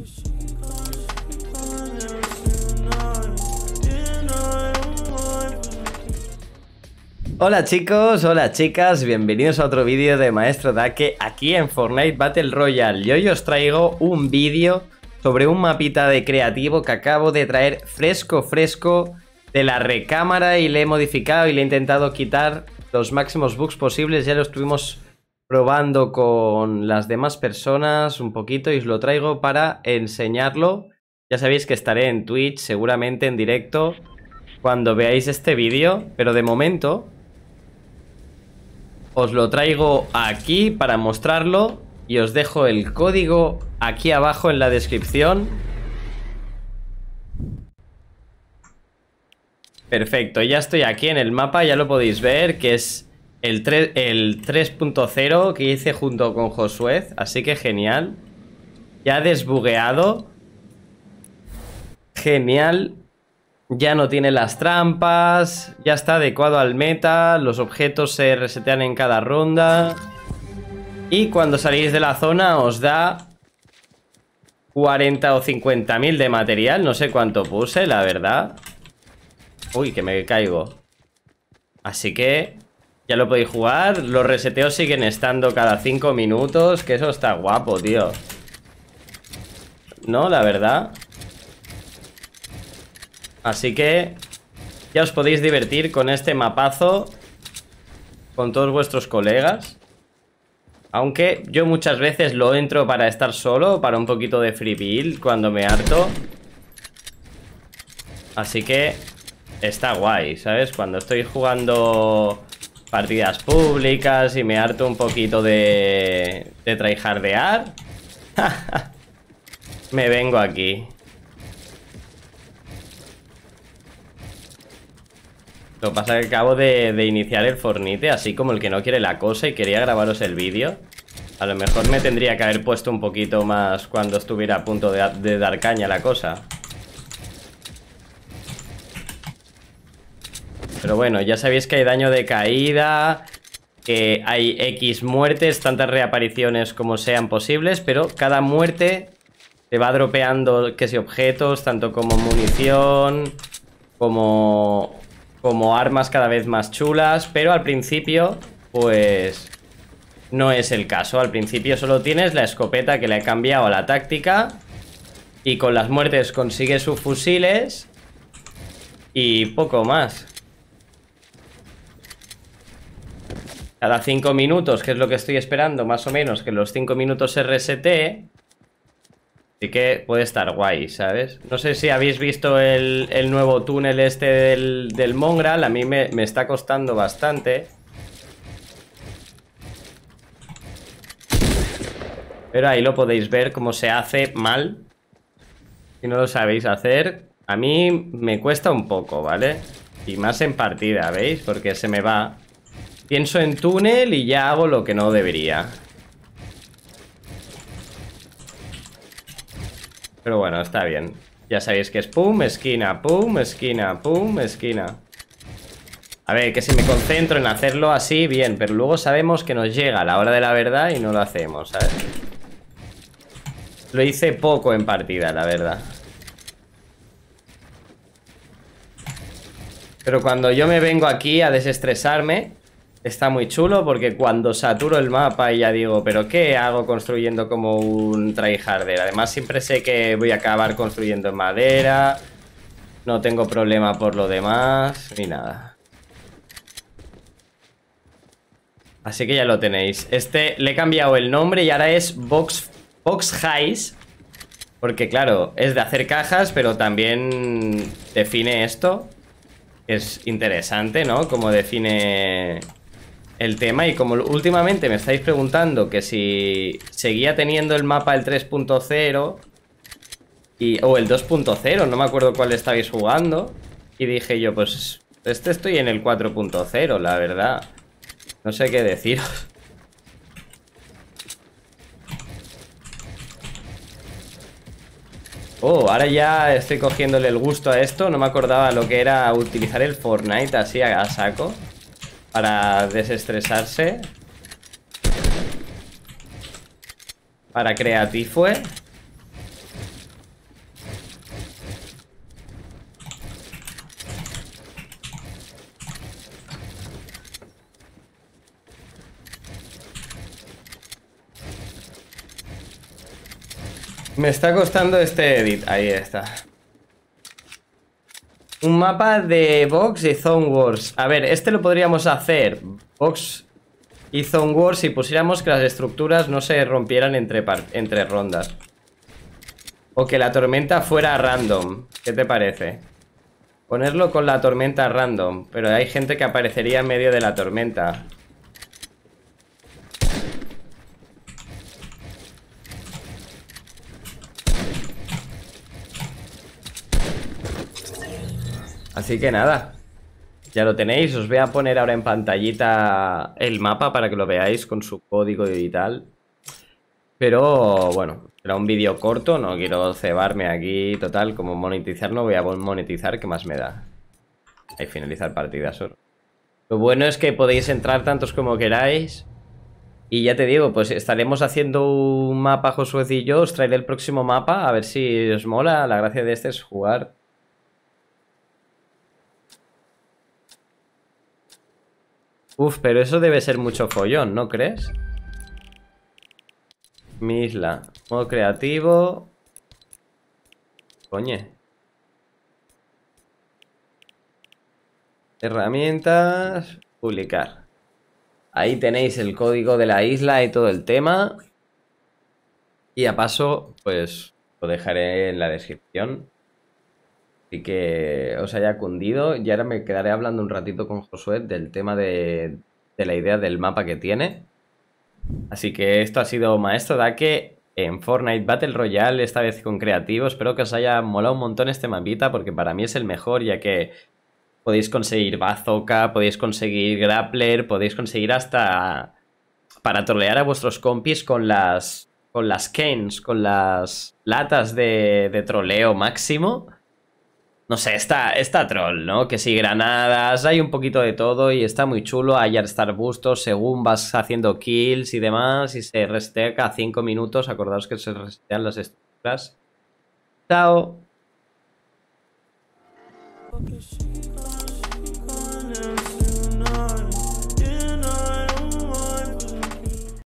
Hola chicos, hola chicas, bienvenidos a otro vídeo de Maestro Dake aquí en Fortnite Battle Royale. Y hoy os traigo un vídeo sobre un mapita de creativo que acabo de traer fresco de la recámara y le he modificado y le he intentado quitar los máximos bugs posibles. Ya lo estuvimos probando con las demás personas un poquito y os lo traigo para enseñarlo. Ya sabéis que estaré en Twitch seguramente en directo cuando veáis este vídeo, pero de momento os lo traigo aquí para mostrarlo y os dejo el código aquí abajo en la descripción. Perfecto, ya estoy aquí en el mapa, ya lo podéis ver, que es el 3.0 que hice junto con Josué, así que genial. Ya desbugueado. Genial. Ya no tiene las trampas, ya está adecuado al meta, los objetos se resetean en cada ronda. Y cuando salís de la zona os da 40 o 50.000 de material, no sé cuánto puse, la verdad. Uy, que me caigo. Así que ya lo podéis jugar, los reseteos siguen estando cada 5 minutos, que eso está guapo, tío. No, la verdad. Así que ya os podéis divertir con este mapazo con todos vuestros colegas. Aunque yo muchas veces lo entro para estar solo, para un poquito de free build cuando me harto. Así que está guay, ¿sabes? Cuando estoy jugando partidas públicas y me harto un poquito de tryhardear, me vengo aquí. Lo que pasa es que acabo de iniciar el Fortnite, así como el que no quiere la cosa, y quería grabaros el vídeo. A lo mejor me tendría que haber puesto un poquito más cuando estuviera a punto de dar caña la cosa. Pero bueno, ya sabéis que hay daño de caída, que hay X muertes, tantas reapariciones como sean posibles, pero cada muerte te va dropeando que si objetos, tanto como munición, como armas cada vez más chulas, pero al principio pues no es el caso. Al principio solo tienes la escopeta que le he cambiado a la táctica y con las muertes consigues sus fusiles y poco más. Cada 5 minutos, que es lo que estoy esperando más o menos, que los 5 minutos se resete. Así que puede estar guay, ¿sabes? No sé si habéis visto el nuevo túnel este del Mongraal. A mí me está costando bastante. Pero ahí lo podéis ver cómo se hace mal. Si no lo sabéis hacer, a mí me cuesta un poco, ¿vale? Y más en partida, ¿veis? Porque se me va. Pienso en túnel y ya hago lo que no debería. Pero bueno, está bien. Ya sabéis que es pum, esquina, pum, esquina, pum, esquina. A ver, que si me concentro en hacerlo así, bien. Pero luego sabemos que nos llega a la hora de la verdad y no lo hacemos, ¿sabes? Lo hice poco en partida, la verdad. Pero cuando yo me vengo aquí a desestresarme, está muy chulo, porque cuando saturo el mapa y ya digo, ¿pero qué hago construyendo como un tryharder? Además siempre sé que voy a acabar construyendo en madera. No tengo problema por lo demás, ni nada. Así que ya lo tenéis. Este le he cambiado el nombre y ahora es Box Heist. Porque claro, es de hacer cajas, pero también define esto. Es interesante, ¿no? Como define el tema. Y como últimamente me estáis preguntando que si seguía teniendo el mapa el 3.0 o el 2.0, no me acuerdo cuál estabais jugando, y dije yo, pues estoy en el 4.0, la verdad. No sé qué deciros. Oh, ahora ya estoy cogiéndole el gusto a esto. No me acordaba lo que era utilizar el Fortnite así a saco para desestresarse. Para creatifue. Me está costando este edit. Ahí está. Un mapa de Vox y Zone Wars. A ver, este lo podríamos hacer Vox y Zone Wars si pusiéramos que las estructuras no se rompieran entre rondas. O que la tormenta fuera random. ¿Qué te parece? Ponerlo con la tormenta random. Pero hay gente que aparecería en medio de la tormenta. Así que nada, ya lo tenéis. Os voy a poner ahora en pantallita el mapa para que lo veáis con su código y tal. Pero bueno, era un vídeo corto, no quiero cebarme aquí. Total, como monetizar no voy a monetizar, ¿qué más me da? Ahí finalizar partida solo. Lo bueno es que podéis entrar tantos como queráis. Y ya te digo, pues estaremos haciendo un mapa, Josué y yo. Os traeré el próximo mapa, a ver si os mola. La gracia de este es jugar. Uf, pero eso debe ser mucho follón, ¿no crees? Mi isla. Modo creativo. Coñe. Herramientas. Publicar. Ahí tenéis el código de la isla y todo el tema. Y a paso, pues lo dejaré en la descripción. Así que os haya cundido. Y ahora me quedaré hablando un ratito con Josué del tema de la idea del mapa que tiene. Así que esto ha sido Maestro Dake en Fortnite Battle Royale, esta vez con creativo. Espero que os haya molado un montón este mapita, porque para mí es el mejor, ya que podéis conseguir bazooka, podéis conseguir grappler, podéis conseguir hasta para trolear a vuestros compis con las canes, con las latas de troleo máximo. No sé, está troll, ¿no? Que si granadas, hay un poquito de todo y está muy chulo. Hay Star Bustos según vas haciendo kills y demás. Y se resetea cada 5 minutos. Acordaos que se resetean las estructuras. Chao.